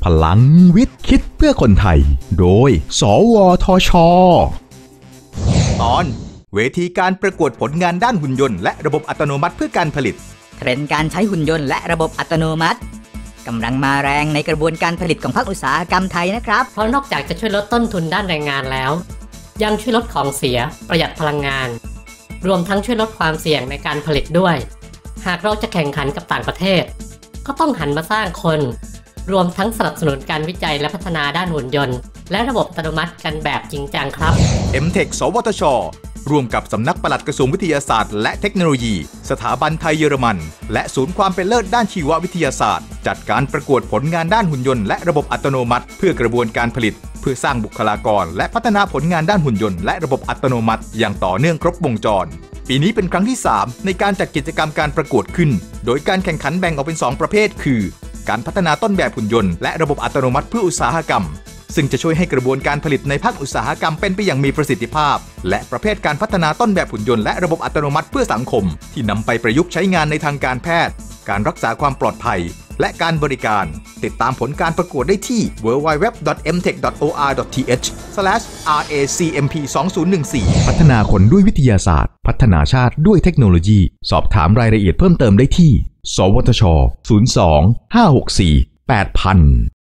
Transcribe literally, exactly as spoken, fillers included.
พลังวิทย์คิดเพื่อคนไทยโดยสวทช. ตอนเวทีการประกวดผลงานด้านหุ่นยนต์และระบบอัตโนมัติเพื่อการผลิตเทรนด์การใช้หุ่นยนต์และระบบอัตโนมัติกำลังมาแรงในกระบวนการผลิตของภาคอุตสาหกรรมไทยนะครับเพราะนอกจากจะช่วยลดต้นทุนด้านแรงงานแล้วยังช่วยลดของเสียประหยัดพลังงานรวมทั้งช่วยลดความเสี่ยงในการผลิตด้วยหากเราจะแข่งขันกับต่างประเทศก็ต้องหันมาสร้างคนรวมทั้งสนับสนุนการวิจัยและพัฒนาด้านหุ่นยนต์และระบบอัตโนมัติกันแบบจริงจังครับเอ็ม เทค สวทช.ร่วมกับสำนักปลัดกระทรวงวิทยาศาสตร์และเทคโนโลยีสถาบันไทยเยอรมันและศูนย์ความเป็นเลิศด้านชีววิทยาศาสตร์จัดการประกวดผลงานด้านหุ่นยนต์และระบบอัตโนมัติเพื่อกระบวนการผลิตเพื่อสร้างบุคลากรและพัฒนาผลงานด้านหุ่นยนต์และระบบอัตโนมัติอย่างต่อเนื่องครบวงจรปีนี้เป็นครั้งที่สามในการจัดกิจกรรมการประกวดขึ้นโดยการแข่งขันแบ่งออกเป็นสองประเภทคือการพัฒนาต้นแบบหุ่นยนต์และระบบอัตโนมัติเพื่ออุตสาหกรรมซึ่งจะช่วยให้กระบวนการผลิตในภาคอุตสาหกรรมเป็นไปอย่างมีประสิทธิภาพและประเภทการพัฒนาต้นแบบหุ่นยนต์และระบบอัตโนมัติเพื่อสังคมที่นำไปประยุกต์ใช้งานในทางการแพทย์การรักษาความปลอดภัยและการบริการติดตามผลการประกวดได้ที่ ดับเบิลยู ดับเบิลยู ดับเบิลยู ดอท เอ็ม เทค ดอท โอ อาร์ ดอท ที เอช สแลช อาร์ เอ ซี เอ็ม พี สองพันสิบสี่พัฒนาคนด้วยวิทยาศาสตร์พัฒนาชาติด้วยเทคโนโลยีสอบถามรายละเอียดเพิ่มเติมได้ที่สวทช ศูนย์ สอง ห้า หก สี่ แปด ศูนย์ ศูนย์